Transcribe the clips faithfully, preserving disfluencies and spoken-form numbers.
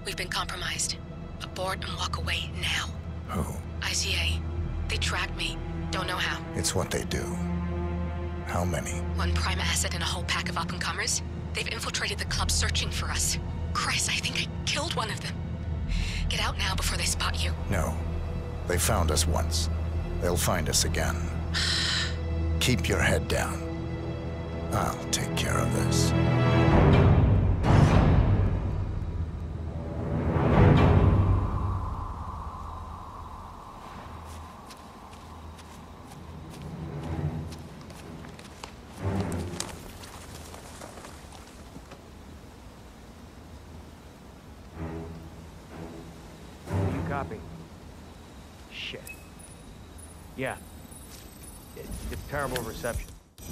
We've been compromised. Abort and walk away now. Who? I C A. They tracked me. Don't know how. It's what they do. How many? One prime asset and a whole pack of up-and-comers. They've infiltrated the club searching for us. Christ, I think I killed one of them. Get out now before they spot you. No. They found us once. They'll find us again. Keep your head down. I'll take care of this. Copy. Shit. Yeah. It, it's terrible reception.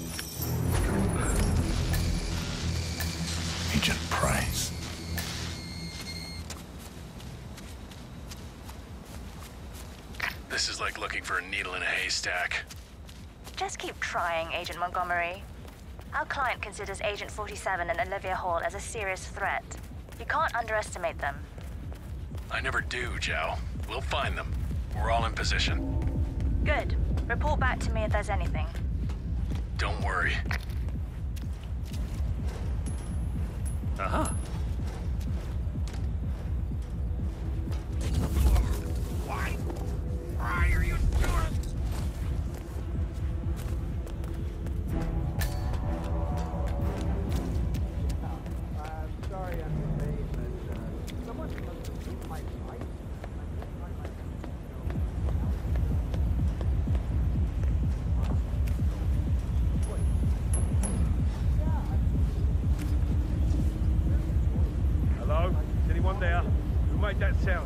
Agent Price. This is like looking for a needle in a haystack. Just keep trying, Agent Montgomery. Our client considers Agent forty-seven and Olivia Hall as a serious threat. You can't underestimate them. I never do, Joe. We'll find them. We're all in position. Good. Report back to me if there's anything. Don't worry. Uh-huh. Why? Why are you doing it? I'm sorry I'm late, but uh, someone must have seen my life. Hello? Is anyone there? Who made that sound?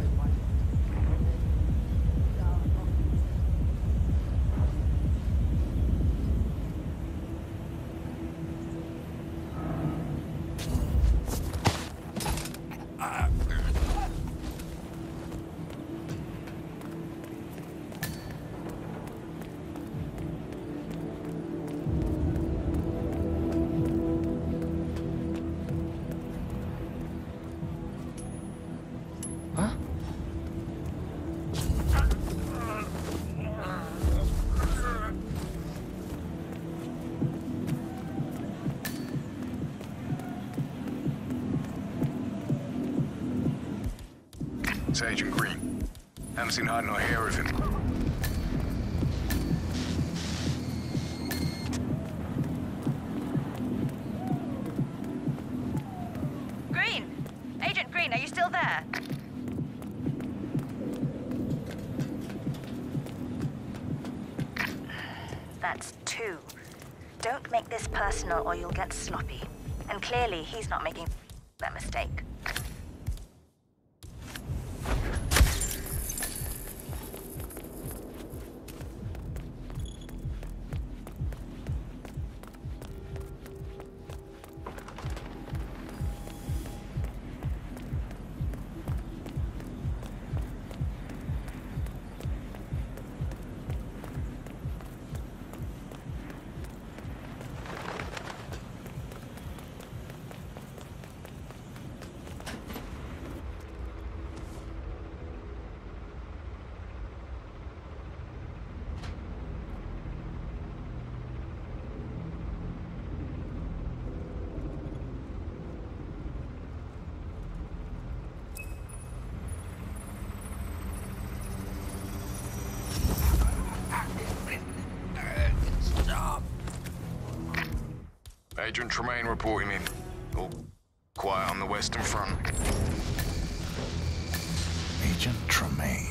It's Agent Green. Haven't seen hide nor hair of him. Green! Agent Green, are you still there? That's two. Don't make this personal or you'll get sloppy. And clearly, he's not making that mistake. Agent Tremaine reporting in. All quiet on the Western Front. Agent Tremaine.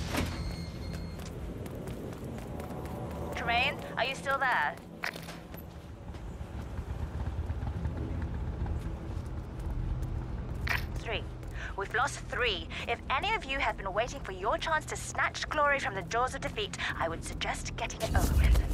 Tremaine, are you still there? Three. We've lost three. If any of you have been waiting for your chance to snatch glory from the jaws of defeat, I would suggest getting it over with.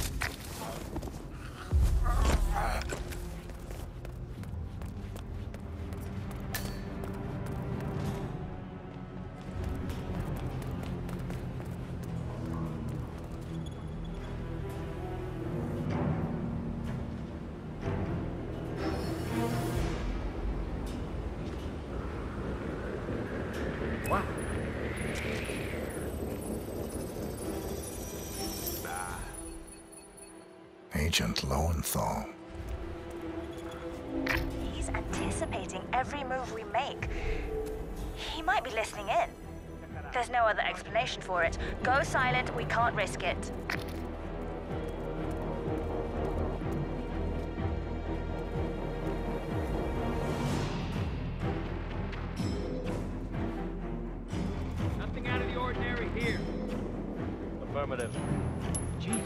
Agent Lowenthal. He's anticipating every move we make. He might be listening in. There's no other explanation for it. Go silent, we can't risk it. Nothing out of the ordinary here. Affirmative. Jeez.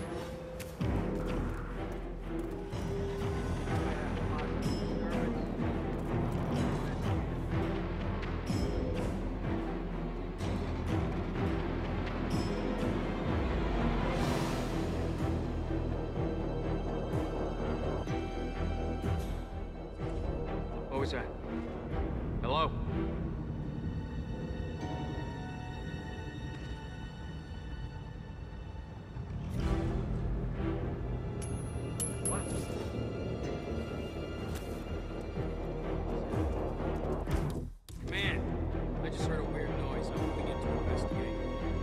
What was that? Hello? What? Man, I just heard a weird noise. I'm moving in to investigate.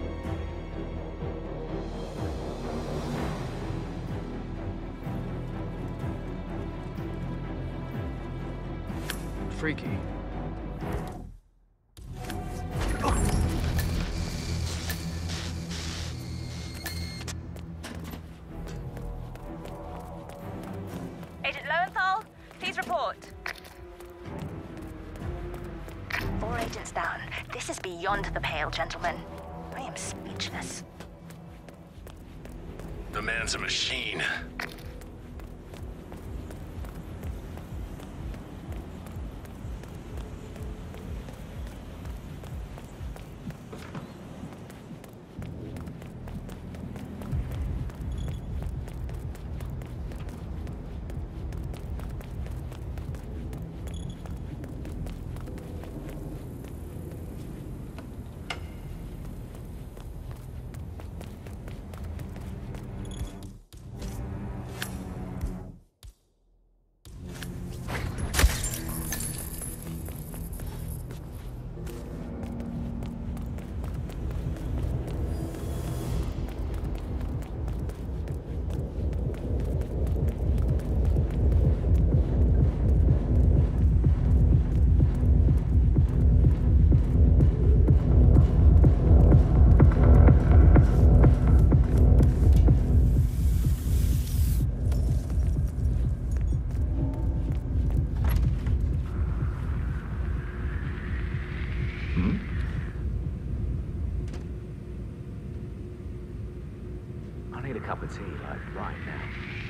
Freaky. Agent Lowenthal, please report. Four agents down. This is beyond the pale, gentlemen. I am speechless. The man's a machine. I need a cup of tea, like, right now.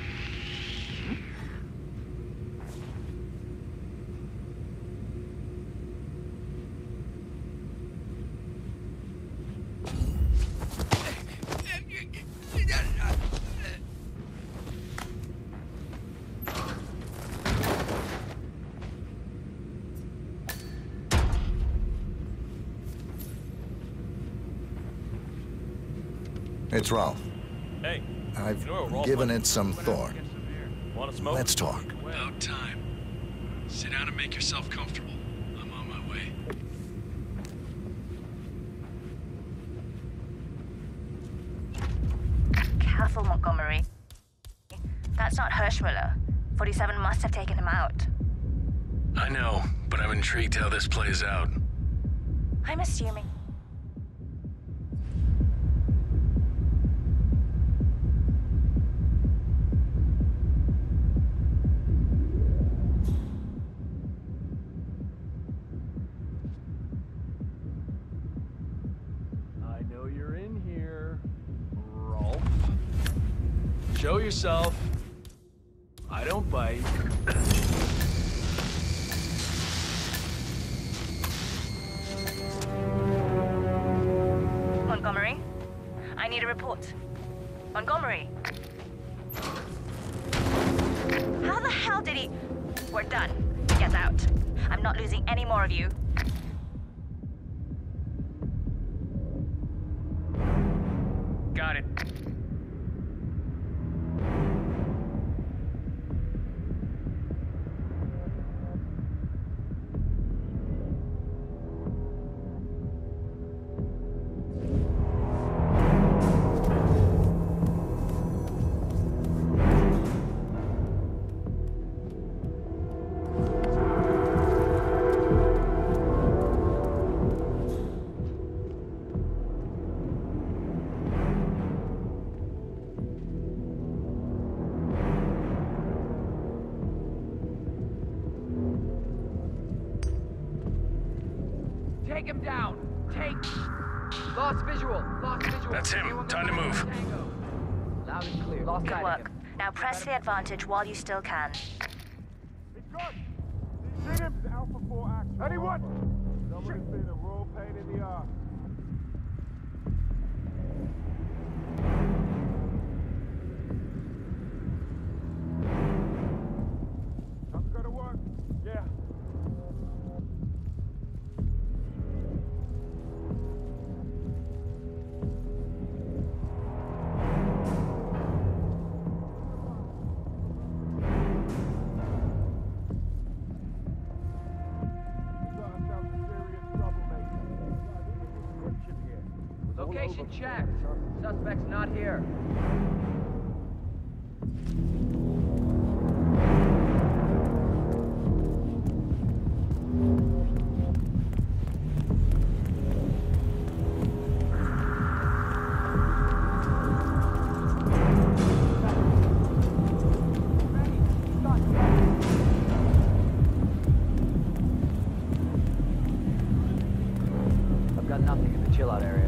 It's Ralph. Hey, I've you know what, given it some thought. Want to smoke? Let's talk. About time. Sit down and make yourself comfortable. I'm on my way. Careful, Montgomery. That's not Hirschmuller. forty-seven must have taken him out. I know, but I'm intrigued how this plays out. I'm assuming. I know you're in here, Rolf. Show yourself. I don't bite. Montgomery, I need a report. Montgomery. How the hell did he... We're done. Get out. I'm not losing any more of you. Got it. Take him down. Take. Lost visual. Lost visual. That's him. Anyone Time to got move. Tango? Loud and clear. Lost Good sight of work. him. Now press the advantage while you still can. He's gone. See him? Alpha four action. Anyone? Somebody's been a raw pain in the ass. Time to go to work. Yeah. Location checked. Suspect's not here. I've got nothing in the chill-out area.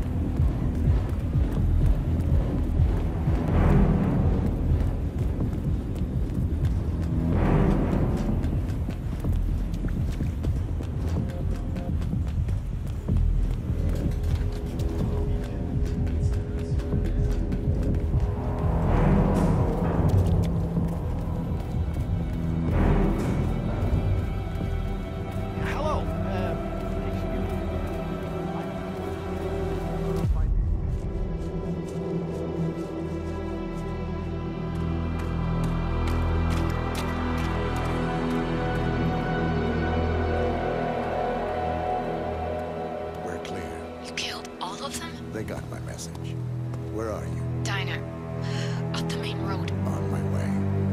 They got my message. Where are you? Diner. Up the main road. On my way.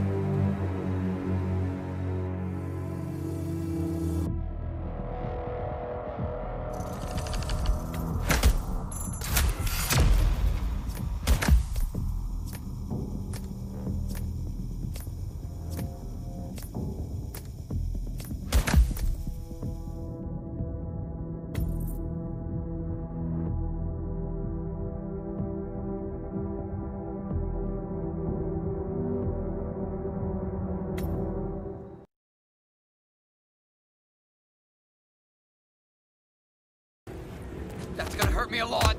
That's gonna hurt me a lot.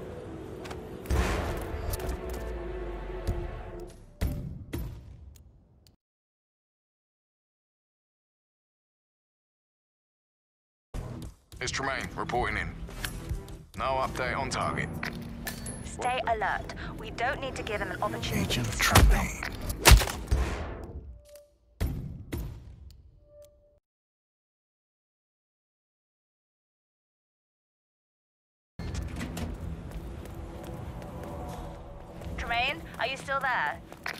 It's Tremaine, reporting in. No update on target. Stay alert. We don't need to give him an opportunity Agent to stop Tremaine. us. Tremaine, are you still there?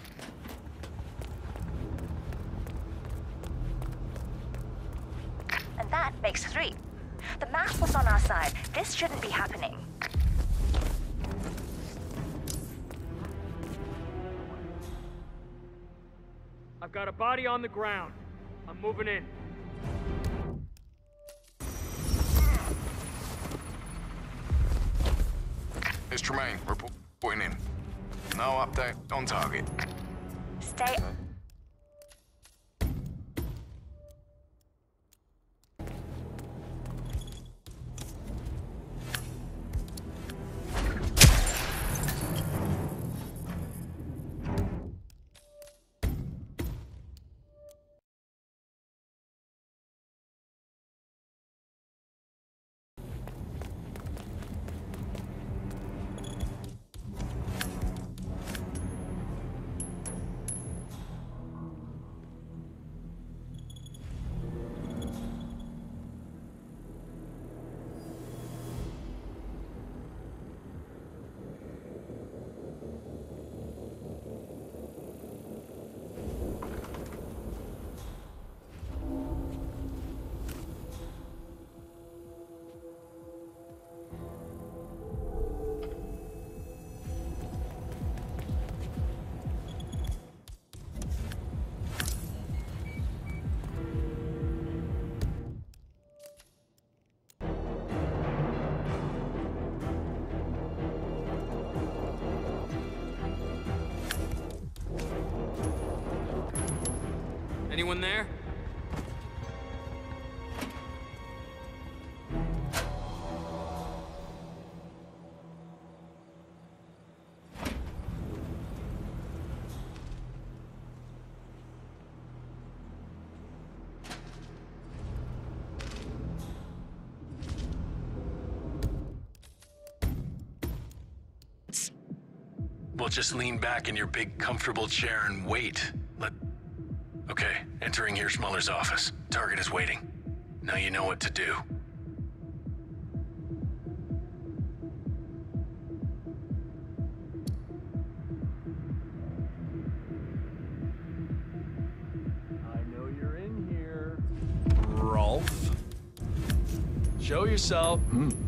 And that makes three. The math was on our side. This shouldn't be happening. I've got a body on the ground. I'm moving in. It's Tremaine, reporting in. No update on target. Stay... Anyone there? Well, just lean back in your big, comfortable chair and wait. Let... Okay, entering Hirschmuller's office. Target is waiting. Now you know what to do. I know you're in here, Rolf. Show yourself. Hmm.